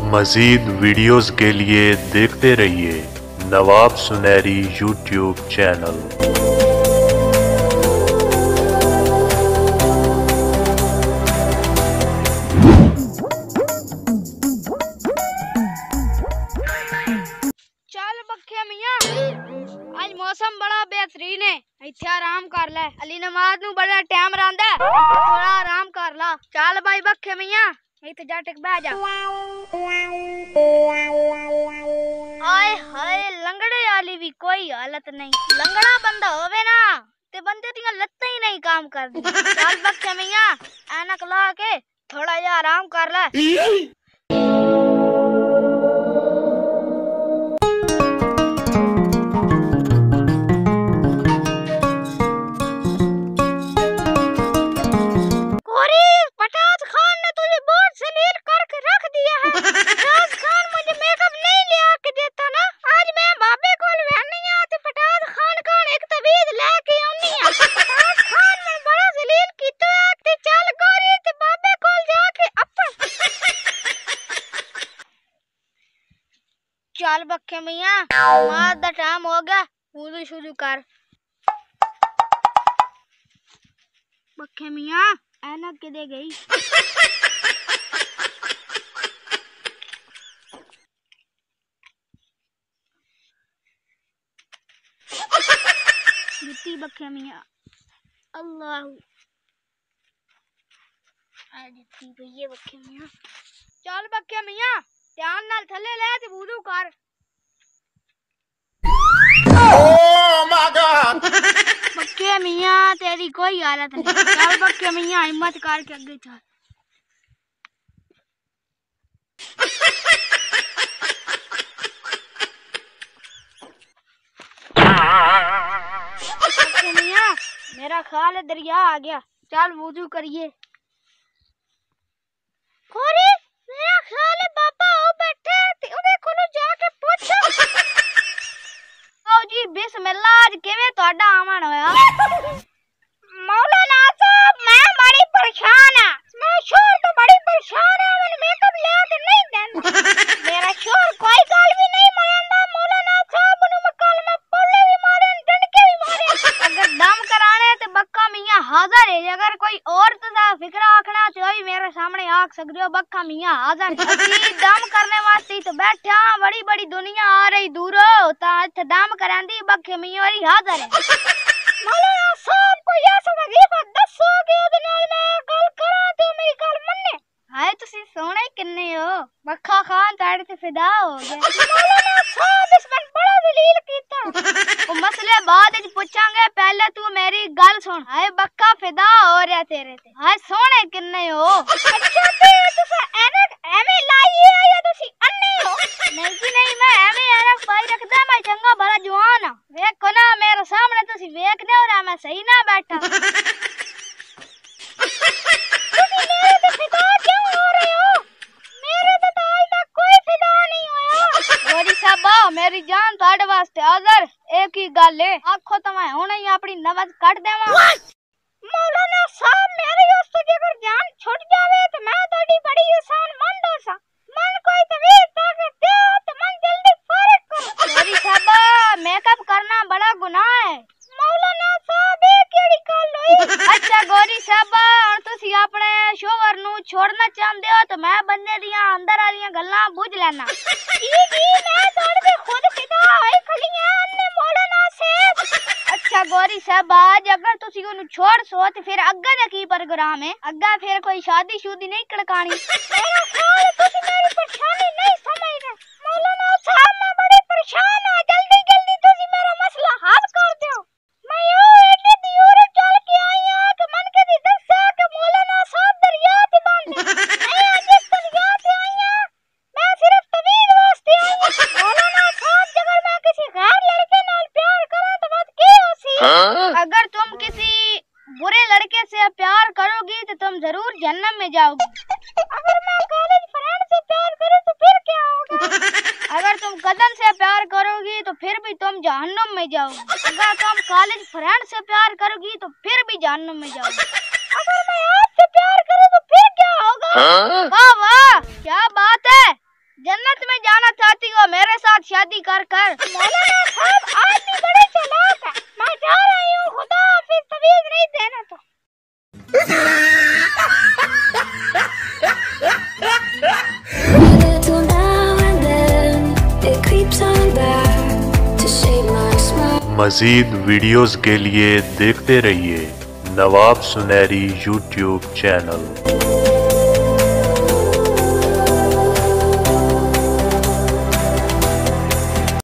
मज़ीद वीडियोज़ के लिए देखते रहिए नवाब सुनहरी यूट्यूब चैनल। चल बख्या मियां, आज मौसम बड़ा बेहतरीन है, इत्थे आराम कर ले। अली नमाज नू बड़ा टाइम रहिंदा, थोड़ा आराम कर ला। चल भाई बख्या मियां, इत्थे जा टिक बैठ जा। आए हाय लंगड़े वाली भी कोई हालत नहीं। लंगड़ा बंदा होवे ना ते बंदे दियां लत्तां ही नहीं काम करदी। चल बख्या मियां, ऐनक ला के थोड़ा जा आराम कर ले। चल बख्या मियां, नमाज दा टाइम हो गया, वुज़ू शुरू कर। बख्या मियां ऐनक किदे गई? दित्ती बख्या मियां। अल्लाह दित्ती भैया बख्या मियां। चल बख्या मियां, ध्यान नाल थले ले ते वुज़ू कर। Oh my God! बख्या मियां तेरी कोई हालत नहीं। चल बख्या मियां हिम्मत करके आगे चल। बख्या मियां मेरा ख्याल है दरिया आ गया, चल वुज़ू करिए। मेरा ख्याल है बाबा ओ बैठे ते ओदे कोलों जाके पूछ। आओ जी बिस्मिल्लाह, आज किवें तुहाडा आमन होया? मौलाना साहब मैं बड़ी परेशान हां, मैं शोर तो बड़ी परेशान हां, मैंने मेकअप ले के नहीं देंदा। मेरा शोर कोई गल भी नहीं मानदा। मौलाना साहब नु मैं कलमा पढ़े भी मारे, डंडके भी मारे। अगर दम कराने ते बक्का मियां हाजिर है, अगर कोई और दा फिक्र आखना ते ओही मेरे सामने आख सकदे हो। बक्का मियां हाजिर है, दम करने वास्ते तो बैठा, बड़ी बड़ी दुनिया आ रही दूरों ता इत्थे दम करांदी। बक्के मियां ओही हाजिर है। मौलाना साहब को ऐसा वजीफा दसो कि ओदे नाल मैं गल करा ते मेरी गल मन्ने। हाय तुसी सोहणे किन्ने हो, बक्खा खान ताड़े ते फिदा हो गया। मौलाना साहब इस मन बड़ा दलील कीता, ओ मसले बाद विच पूछांगे, पहले तू मेरी गल सुन। हाय बक्का फिदा हो रहा तेरे ते। हाय सोहणे किन्ने हो? अच्छा ते तुसा ऐनक एवें लाई है या तुसी अन्ने हो? नहीं जी नहीं, मैं एवें ऐनक पाई रखदा, मैं चंगा भला जवान हां। वेखो ना मेरे सामने तुसी वेखदे हो ना, मैं सही ना बैठा। तुसी मेरे ते फिदा क्यों हो रहे हो? मेरे ते तो आज तक कोई फिदा नहीं होया। गोरी साहबा मेरी जान ताड़े वास्ते हाजिर, एक ही गल है, आखो तो मैं हुणे ही अपनी नवज कट देवां। मौलाना साहब मेरी उस तो अगर जान छुट जावे तो मैं तोड़ी बड़ी इंसान मन दोसा। मन कोई तवीज ताकत दे तो मन जल्दी फारिग करो। गोरी साहबा मेकअप करना बड़ा गुनाह है। मौलाना साहब ये केड़ी गल होई? अच्छा गोरी साहबा हुण तुसी अपने शोहर नु छोड़ना चाहंदे हो तो मैं बंदे दियां अंदर वालियां गल्लां बुझ लेना। जी मैं तोड़े ते खुद फिदा होई खड़ी हां अन्ने मौलाना साहब। अच्छा गोरी साहब आज अगर तुसी ओनु छोड़ सो ते फिर अग्गे दा की प्रोग्राम है? अग्गे फिर कोई शादी शुदी नहीं कड़कानी? मेरा ख्याल है तुसी मेरी परेशानी नहीं समझ रहे। मौलाना साहब मैं बड़ी परेशान हां, जल्दी जल्दी तुसी मेरा मसला हल कर दो। मैं यो एडी दूर चल के आई हां कि मन के दी दस्सा कि मौलाना साहब दरिया ते बंद। मैं आज इस दरिया ते आई हां, मैं सिर्फ तवीज वास्ते आई हां। मौलाना साहब अगर मैं किसी गैर लड़के नाल प्यार करा तो बात की होसी? अगर तुम किसी बुरे लड़के से प्यार करोगी तो तुम जरूर जन्नत में जाओगी। अगर मैं कॉलेज फ्रेंड से प्यार करूं तो फिर क्या होगा? अगर तुम कदम से प्यार करोगी तो फिर भी तुम जहन्नुम में जाओगी। अगर तुम कॉलेज फ्रेंड से प्यार करोगी तो फिर भी जहन्नुम में जाओगी। अगर मैं आपसे प्यार करूं तो फिर क्या होगा? वाह वाह क्या बात है, जन्नत में जाना चाहती हो मेरे साथ शादी कर कर। मौलाना साहब आदमी बड़े चालाक है। मैं जा रही हूँ, खुदा हाफिज, तवीज़ नहीं देना तो। मज़ीद वीडियोज़ के लिए देखते रहिए नवाब सुनहरी यूट्यूब चैनल।